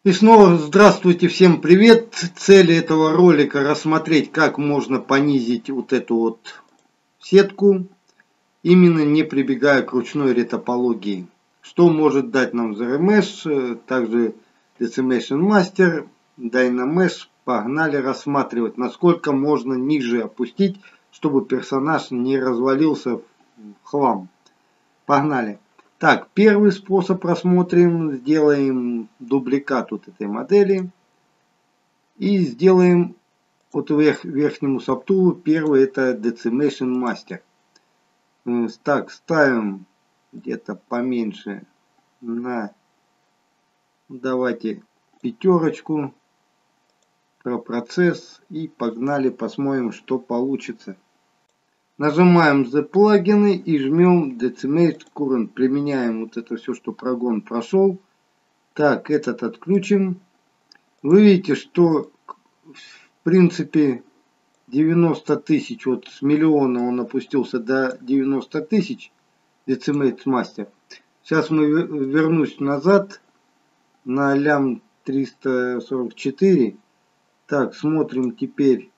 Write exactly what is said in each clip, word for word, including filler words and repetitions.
И снова здравствуйте, всем привет. Цель этого ролика рассмотреть, как можно понизить вот эту вот сетку, именно не прибегая к ручной ретопологии. Что может дать нам ZRemesh, также Decimation Master, Dynamesh. Погнали рассматривать, насколько можно ниже опустить, чтобы персонаж не развалился в хлам. Погнали. Так, первый способ рассмотрим. Сделаем дубликат вот этой модели. И сделаем вот верх, верхнему сабтулу. Первый это Decimation Master. Так, ставим где-то поменьше на, давайте, пятерочку. Про процесс. И погнали, посмотрим, что получится. Нажимаем The плагины и жмем Decimate Current. Применяем вот это все, что прогон прошел. Так, этот отключим. Вы видите, что в принципе девяносто тысяч, вот с миллиона он опустился до девяноста тысяч. Decimate Master. Сейчас мы вернусь назад на лям триста сорок четыре. Так, смотрим теперь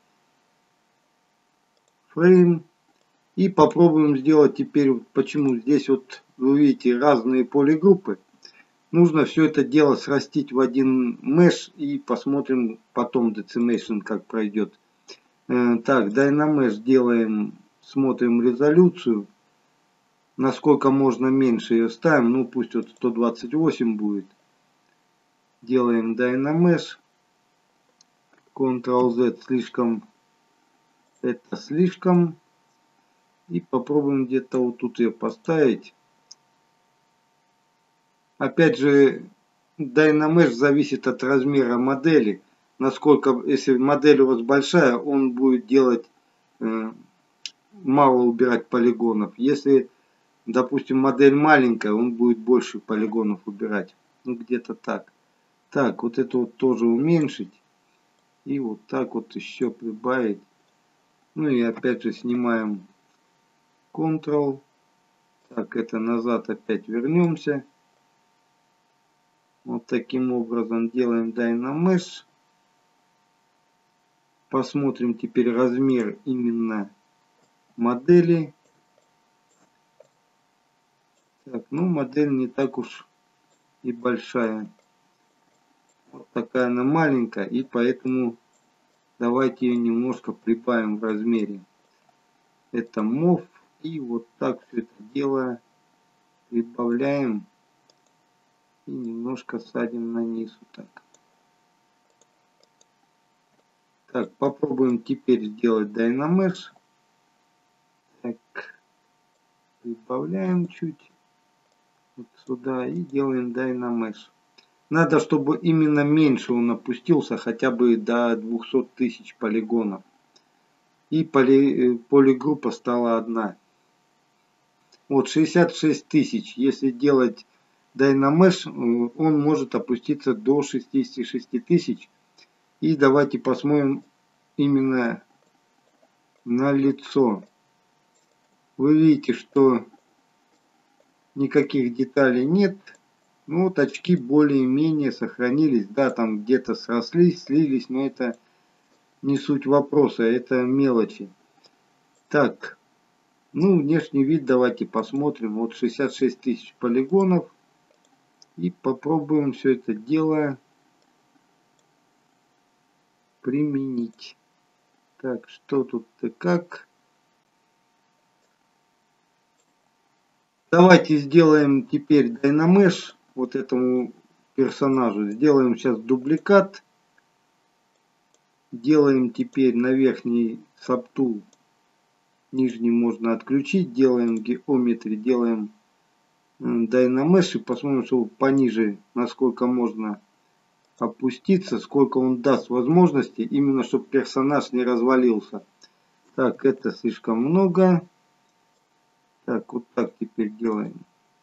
фрейм. И попробуем сделать теперь, почему здесь вот вы видите разные полигруппы. Нужно все это дело срастить в один меш и посмотрим потом Decimation как пройдет. Э, так, Dynamesh делаем, смотрим резолюцию. Насколько можно меньше ее ставим, ну пусть вот сто двадцать восемь будет. Делаем Dynamesh. контрол зет слишком, это слишком. И попробуем где-то вот тут ее поставить. Опять же, Dynamesh зависит от размера модели. Насколько, если модель у вас большая, он будет делать э, мало убирать полигонов. Если, допустим, модель маленькая, он будет больше полигонов убирать. Ну, где-то так. Так, вот это вот тоже уменьшить. И вот так вот еще прибавить. Ну и опять же снимаем Ctrl. Так, это назад опять вернемся. Вот таким образом делаем Dynamesh. Посмотрим теперь размер именно модели. Так, ну модель не так уж и большая. Вот такая она маленькая, и поэтому давайте ее немножко прибавим в размере. Это мов. И вот так все это дело прибавляем. И немножко садим на низ. Вот так. Так, попробуем теперь сделать Dynamesh. Так, прибавляем чуть вот сюда и делаем Dynamesh. Надо, чтобы именно меньше он опустился, хотя бы до двухсот тысяч полигонов. И поли, полигруппа стала одна. Вот шестьдесят шесть тысяч. Если делать Dynamesh, он может опуститься до шестидесяти шести тысяч. И давайте посмотрим именно на лицо. Вы видите, что никаких деталей нет. Ну вот очки более-менее сохранились. Да, там где-то срослись, слились, но это не суть вопроса, это мелочи. Так, ну внешний вид давайте посмотрим. Вот шестьдесят шесть тысяч полигонов. И попробуем все это дело применить. Так, что тут-то как? Давайте сделаем теперь Dynamesh вот этому персонажу. Сделаем сейчас дубликат. Делаем теперь на верхний сабтул. Нижний можно отключить. Делаем геометрии. Делаем Dynamesh. И посмотрим, что пониже, насколько можно опуститься. Сколько он даст возможности. Именно, чтобы персонаж не развалился. Так, это слишком много. Так, вот так теперь делаем.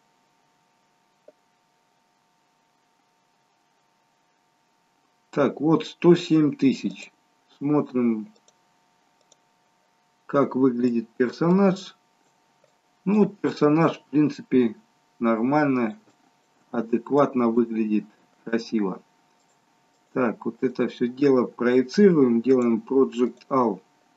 Так, вот сто семь тысяч. Смотрим, как выглядит персонаж. Ну, вот персонаж, в принципе, нормально, адекватно выглядит, красиво. Так, вот это все дело проецируем, делаем Project Alt.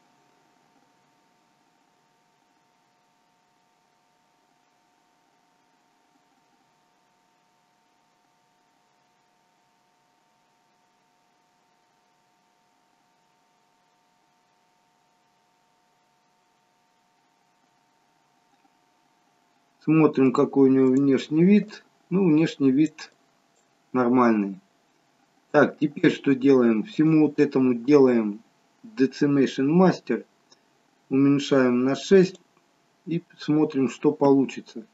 Смотрим, какой у него внешний вид. Ну, внешний вид нормальный. Так, теперь что делаем? Всему вот этому делаем Decimation Master. Уменьшаем на шесть и смотрим, что получится.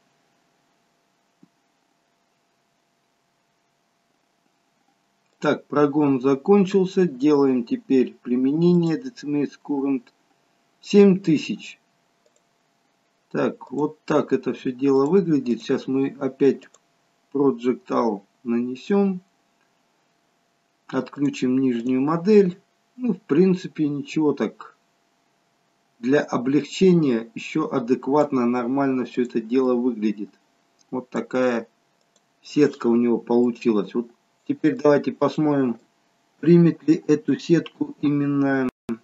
Так, прогон закончился. Делаем теперь применение Decimate Current семь тысяч. Так, вот так это все дело выглядит. Сейчас мы опять Project Alt нанесем. Отключим нижнюю модель. Ну, в принципе, ничего так. Для облегчения еще адекватно, нормально все это дело выглядит. Вот такая сетка у него получилась. Вот теперь давайте посмотрим, примет ли эту сетку именно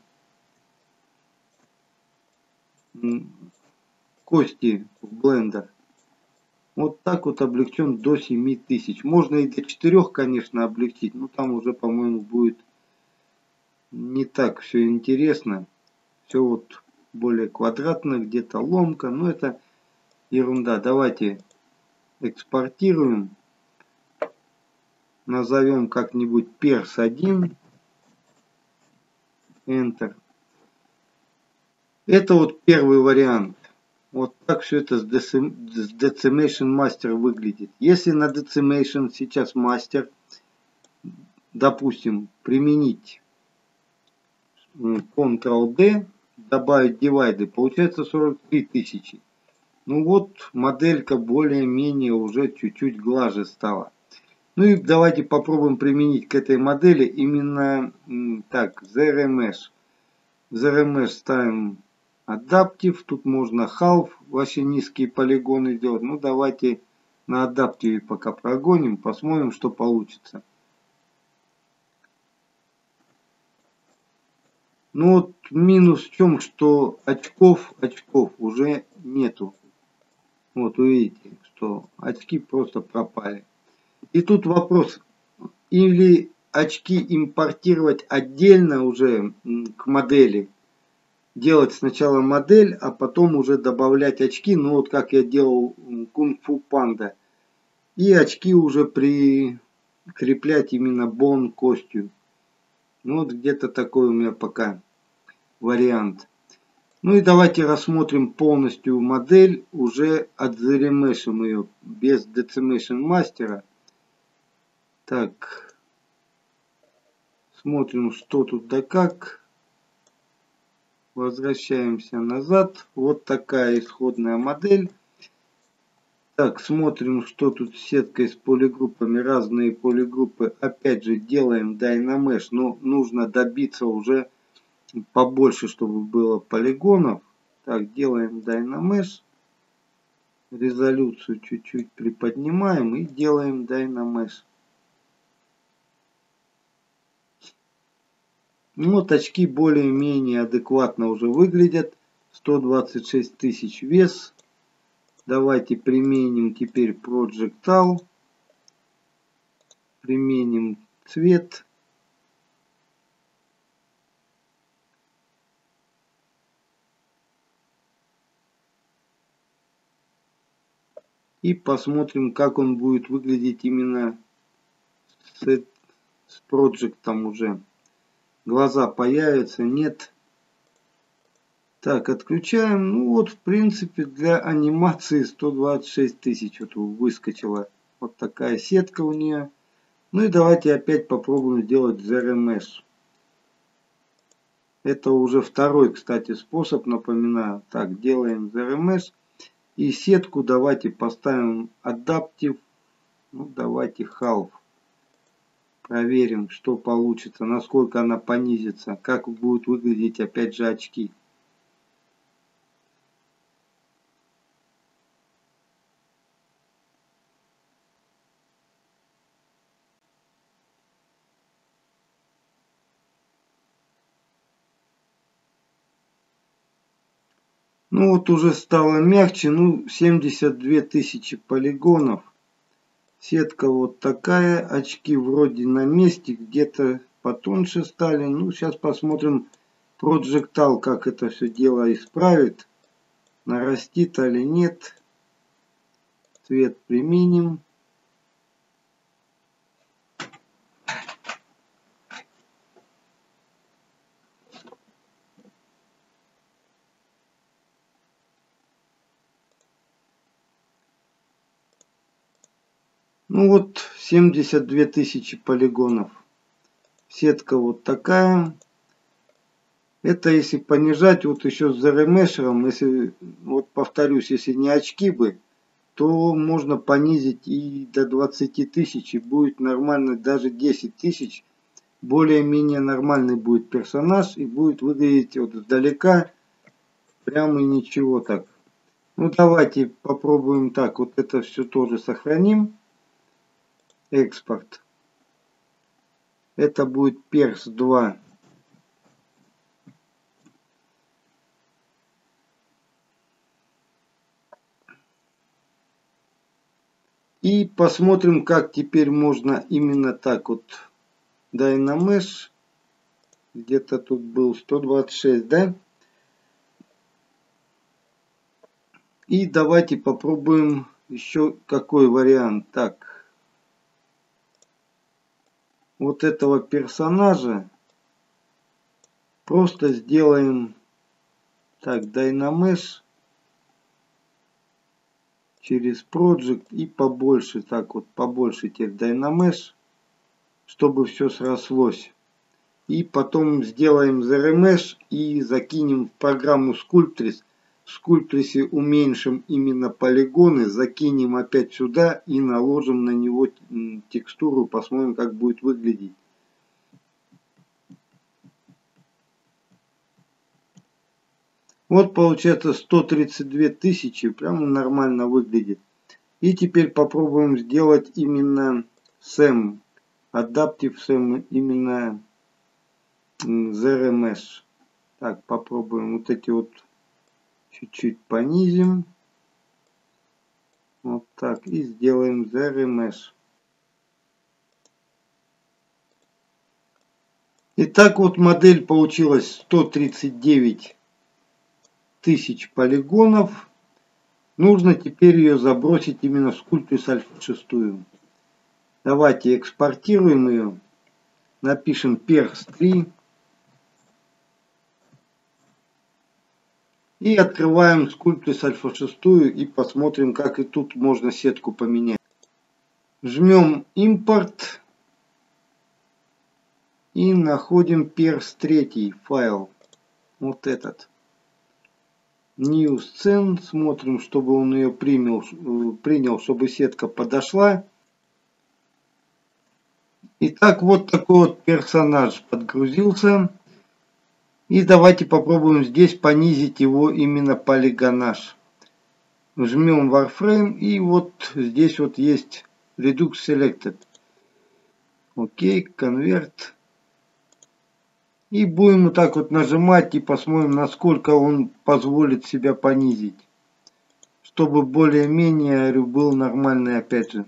кости в Blender. Вот так вот облегчен до семи тысяч. Можно и до четырёх, конечно, облегчить, но там уже, по-моему, будет не так все интересно. Все вот более квадратно, где-то ломка, но это ерунда. Давайте экспортируем. Назовем как-нибудь перс один. Enter. Это вот первый вариант. Вот так все это с Decimation Master выглядит. Если на Decimation сейчас Master, допустим, применить контрол-D, добавить дивайды, получается сорок три тысячи. Ну вот, моделька более-менее уже чуть-чуть глаже стала. Ну и давайте попробуем применить к этой модели именно так, зеро меш. зеро меш ставим адаптив. Тут можно half, вообще низкие полигоны делать. Ну давайте на адаптиве пока прогоним, посмотрим, что получится. Ну вот минус в чем, что очков, очков уже нету. Вот увидите, что очки просто пропали. И тут вопрос, или очки импортировать отдельно уже к модели. Делать сначала модель, а потом уже добавлять очки. Ну вот как я делал кунг-фу панда. И очки уже прикреплять именно бон костью. Ну вот где-то такой у меня пока вариант. Ну и давайте рассмотрим полностью модель. Уже отзеремешим ее без Decimation Master. Так. Смотрим, что тут да как. Возвращаемся назад. Вот такая исходная модель. Так, смотрим, что тут с сеткой с полигруппами. Разные полигруппы. Опять же, делаем Dynamesh. Но нужно добиться уже побольше, чтобы было полигонов. Так, делаем Dynamesh. Резолюцию чуть-чуть приподнимаем и делаем Dynamesh. Ну вот очки более-менее адекватно уже выглядят. сто двадцать шесть тысяч вес. Давайте применим теперь Project Alt. Применим цвет. И посмотрим, как он будет выглядеть именно с, с Project уже. Глаза появятся, нет. Так, отключаем. Ну вот, в принципе, для анимации сто двадцать шесть тысяч вот выскочила. Вот такая сетка у нее. Ну и давайте опять попробуем сделать зеро меш. Это уже второй, кстати, способ, напоминаю. Так, делаем зеро меш. И сетку давайте поставим адаптив. Ну, давайте half. Проверим, что получится, насколько она понизится, как будут выглядеть опять же очки. Ну вот уже стало мягче, ну семьдесят две тысячи полигонов. Сетка вот такая, очки вроде на месте, где-то потоньше стали. Ну сейчас посмотрим Projectile, как это все дело исправит. Нарастит или нет. Цвет применим. Ну вот семьдесят две тысячи полигонов. Сетка вот такая. Это если понижать, вот еще с заремешером, если, вот повторюсь, если не очки бы, то можно понизить и до двадцати тысяч, и будет нормально, даже десять тысяч. Более-менее нормальный будет персонаж, и будет выглядеть вот издалека прямо и ничего так. Ну давайте попробуем так, вот это все тоже сохраним. Экспорт. Это будет перс два. И посмотрим, как теперь можно именно так вот. Dynamesh. Где-то тут был сто двадцать шесть, да? И давайте попробуем еще какой вариант. Так. Вот этого персонажа просто сделаем так, Dynamesh через Project и побольше, так вот побольше теперь Dynamesh, чтобы все срослось. И потом сделаем ZRemesh и закинем в программу Sculptris. В Sculptris уменьшим именно полигоны, закинем опять сюда и наложим на него текстуру, посмотрим, как будет выглядеть. Вот получается сто тридцать две тысячи, прямо нормально выглядит. И теперь попробуем сделать именно сэм, Adaptive сэм, именно ZRemesh. Так, попробуем вот эти вот чуть-чуть понизим. Вот так. И сделаем ZRemesh. Итак, вот модель получилась сто тридцать девять тысяч полигонов. Нужно теперь ее забросить именно в Sculptris Альфа шесть. Давайте экспортируем ее. Напишем перс три. И открываем Sculptris Альфа шесть и посмотрим, как и тут можно сетку поменять. Жмем импорт. И находим перс три файл. Вот этот. New Scene. Смотрим, чтобы он ее принял, принял, чтобы сетка подошла. Итак, вот такой вот персонаж подгрузился. И давайте попробуем здесь понизить его именно полигонаж. Жмем Warframe и вот здесь вот есть Redux Selected. Окей, конверт. И будем вот так вот нажимать и посмотрим, насколько он позволит себя понизить. Чтобы более-менее был нормальный опять же.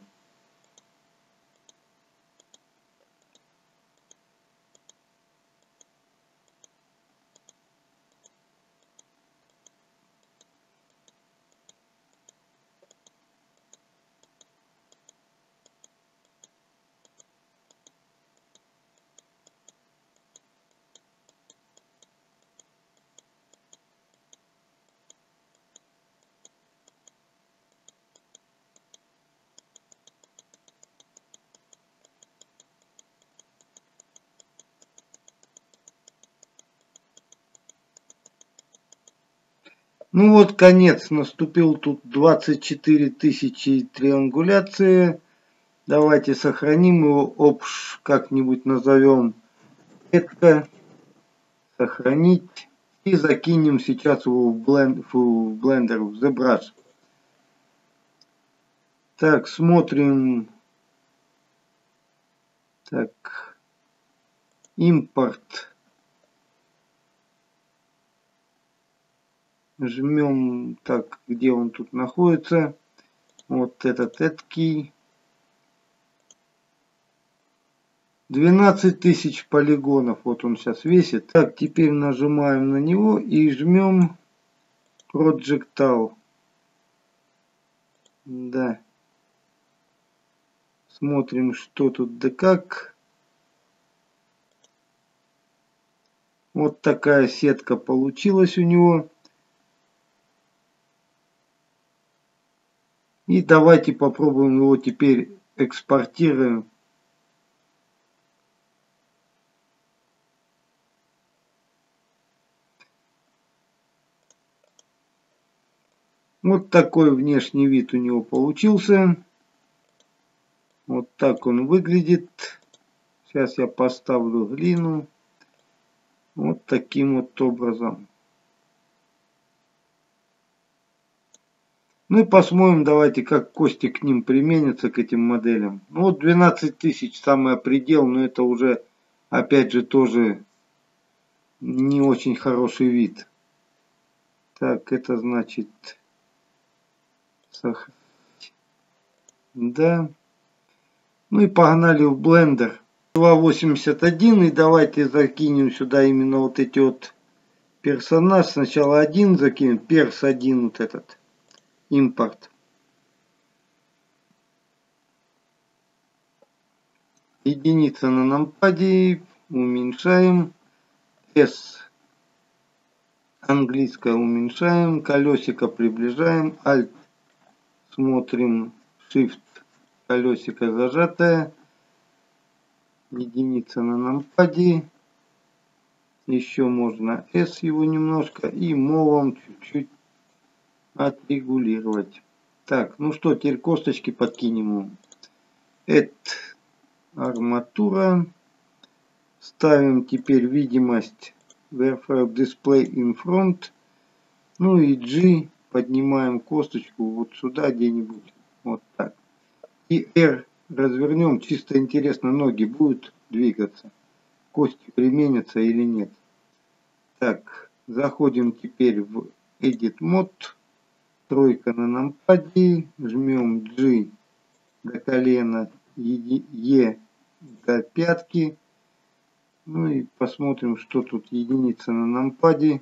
Ну вот конец наступил, тут двадцать четыре тысячи триангуляции. Давайте сохраним его, обш как-нибудь назовем. Это сохранить. И закинем сейчас его в, бленд, в Blender, в ZBrush. Так, смотрим. Так, импорт. Жмем так, где он тут находится. Вот этот add key. двенадцать тысяч полигонов. Вот он сейчас весит. Так, теперь нажимаем на него и жмем Projectile. Да. Смотрим, что тут да как. Вот такая сетка получилась у него. И давайте попробуем его теперь экспортируем. Вот такой внешний вид у него получился. Вот так он выглядит. Сейчас я поставлю глину. Вот таким вот образом. Ну и посмотрим, давайте, как кости к ним применятся, к этим моделям. Ну вот двенадцать тысяч самый предел, но это уже, опять же, тоже не очень хороший вид. Так, это значит... Да. Ну и погнали в блендер. два восемьдесят один, и давайте закинем сюда именно вот эти вот персонаж. Сначала один закинем, перс один вот этот. Импорт. Единица на нампаде. Уменьшаем. S. Английское уменьшаем. Колесико приближаем. Alt. Смотрим. Shift. Колесико зажатое. Единица на нампаде. Еще можно S его немножко. И мовом чуть-чуть отрегулировать. Так, ну что, теперь косточки подкинем. Это арматура. Ставим теперь видимость Wireframe Display in Front. Ну и G. Поднимаем косточку вот сюда где-нибудь. Вот так. И R развернем. Чисто интересно, ноги будут двигаться. Кости применятся или нет. Так, заходим теперь в Edit Mode. Тройка на нампаде. Жмем G до колена. E до пятки. Ну и посмотрим, что тут единица на нампаде.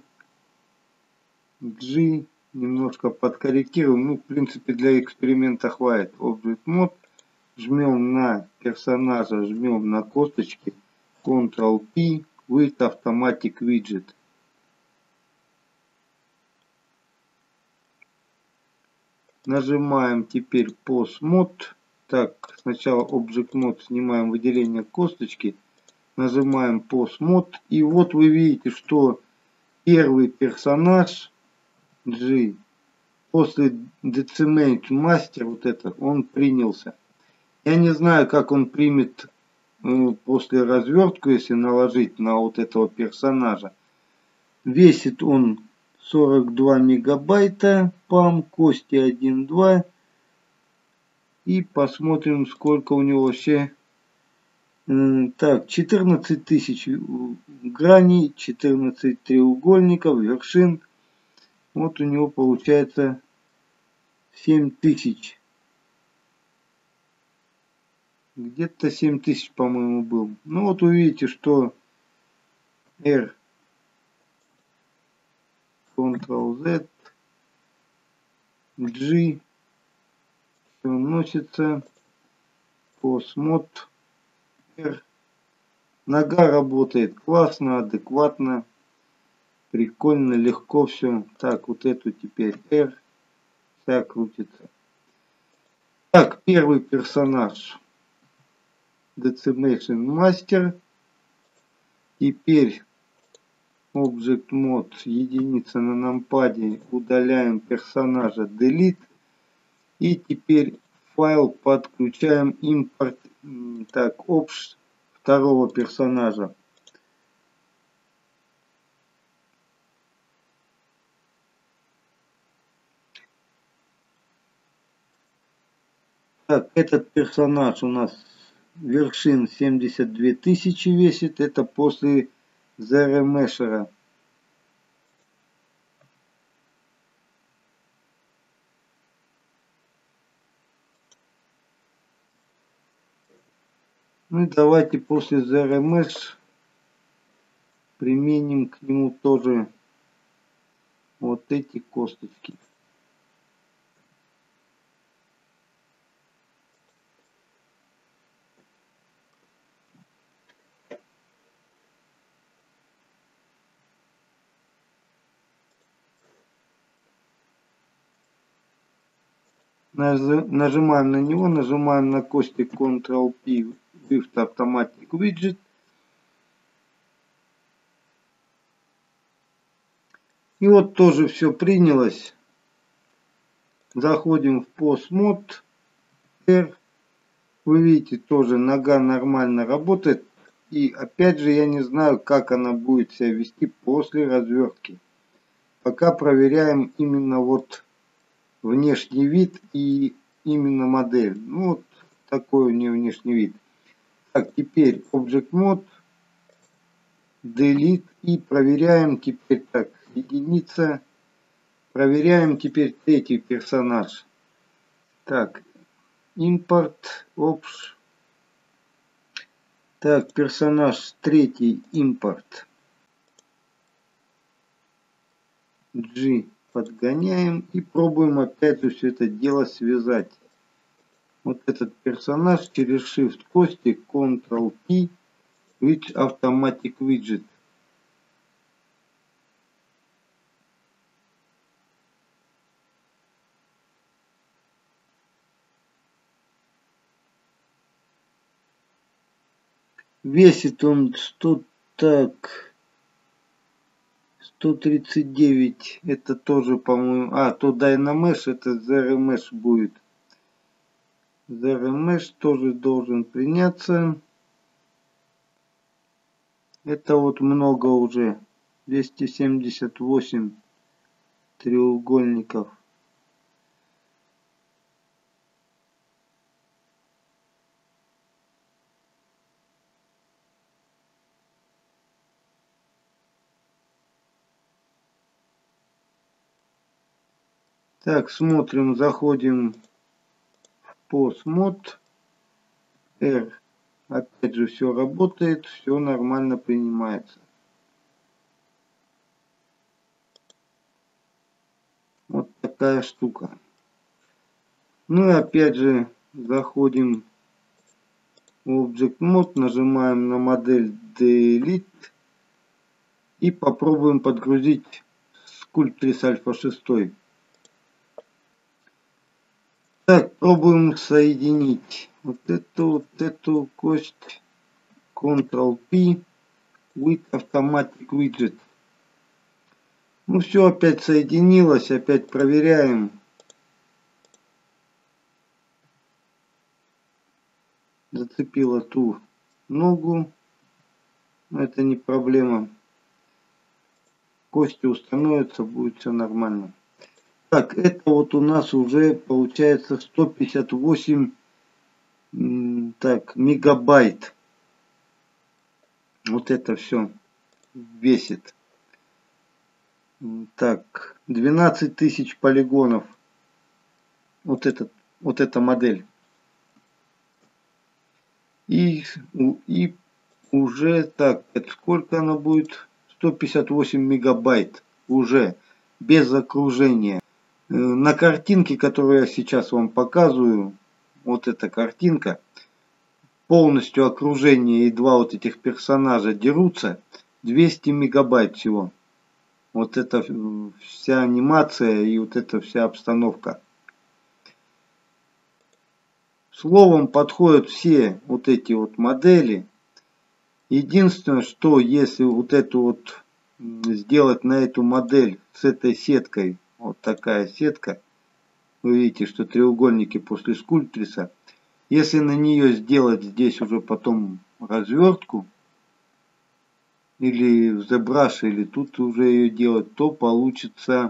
G. Немножко подкорректируем. Ну, в принципе, для эксперимента хватит. Object Mode. Жмем на персонажа, жмем на косточки. контрол пи. With Automatic Widget. Нажимаем теперь Pose Mode. Так, сначала Object Mode, снимаем выделение косточки. Нажимаем Pose Mode. И вот вы видите, что первый персонаж G после Decimate Master, вот это, он принялся. Я не знаю, как он примет э, после развертку, если наложить на вот этого персонажа. Весит он сорок два мегабайта, пам, кости один два. И посмотрим, сколько у него вообще. Э, так, четырнадцать тысяч граней, четырнадцать треугольников, вершин. Вот у него получается семь тысяч. Где-то семь тысяч, по-моему, был. Ну вот увидите, что R, контрол зет, G, все носится, Pose Mode, R. Нога работает классно, адекватно, прикольно, легко все. Так, вот эту теперь R, вся крутится. Так, первый персонаж. Decimation Master. Теперь Object Mode, единица на нампаде, удаляем персонажа, Delete. И теперь файл подключаем импорт, так, Option второго персонажа. Так, этот персонаж у нас вершин семьдесят две тысячи весит. Это после Zero Mesher. Ну и давайте после Zero Mesh применим к нему тоже вот эти косточки. Нажимаем на него, нажимаем на кости контрол пи, Lift Automatic Widget. И вот тоже все принялось. Заходим в Pose Mode R. Вы видите, тоже нога нормально работает. И опять же, я не знаю, как она будет себя вести после развертки. Пока проверяем именно вот внешний вид и именно модель. Ну вот такой у нее внешний вид. Так, теперь Object Mode, Delete и проверяем теперь так, единица. Проверяем теперь третий персонаж. Так, Import, Option. Так, персонаж третий, импорт. G подгоняем и пробуем опять же все это дело связать. Вот этот персонаж через Shift кости, контрол пи, Lift Automatic Widget. Весит он сто, так, сто тридцать девять, это тоже, по-моему, а, то Dynamesh, это Zero Mesh будет. Zero Mesh тоже должен приняться. Это вот много уже, двести семьдесят восемь треугольников. Так, смотрим, заходим в Pose Mode R. Опять же все работает, все нормально принимается. Вот такая штука. Ну и опять же заходим в Object Mode, нажимаем на модель Delete и попробуем подгрузить Sculptris Alpha шесть. Так, пробуем соединить вот эту, вот эту кость, контрол пи, With Automatic Widget. Ну все, опять соединилось, опять проверяем. Зацепила ту ногу, но это не проблема. Кости установятся, будет все нормально. Так, это вот у нас уже получается сто пятьдесят восемь так, мегабайт. Вот это все весит. Так, двенадцать тысяч полигонов. Вот, этот, вот эта модель. И, и уже так, это сколько она будет? сто пятьдесят восемь мегабайт уже без окружения. На картинке, которую я сейчас вам показываю, вот эта картинка, полностью окружение и два вот этих персонажа дерутся, двести мегабайт всего. Вот это вся анимация и вот эта вся обстановка. Словом, подходят все вот эти вот модели. Единственное, что если вот эту вот сделать на эту модель с этой сеткой, вот такая сетка, вы видите, что треугольники после скульптриса, если на нее сделать здесь уже потом развертку, или в ZBrush, или тут уже ее делать, то получится,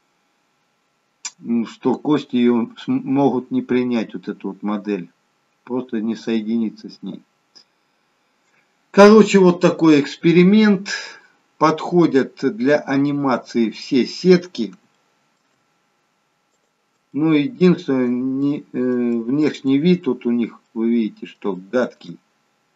что кости ее могут не принять, вот эту вот модель, просто не соединиться с ней. Короче, вот такой эксперимент. Подходят для анимации все сетки. Ну, единственное, не, э, внешний вид тут у них, вы видите, что гадкий.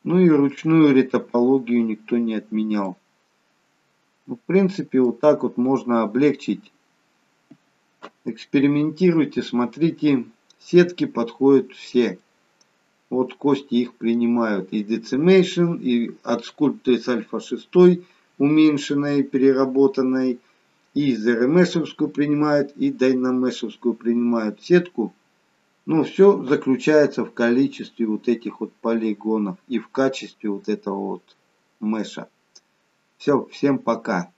Ну и ручную ретопологию никто не отменял. Ну, в принципе, вот так вот можно облегчить. Экспериментируйте, смотрите. Сетки подходят все. Вот кости их принимают и Decimation, и от Sculptris Альфа шесть уменьшенной, переработанной, и зеремешевскую принимают, и дайнамешевскую принимают сетку. Но все заключается в количестве вот этих вот полигонов и в качестве вот этого вот меша. Все, всем пока.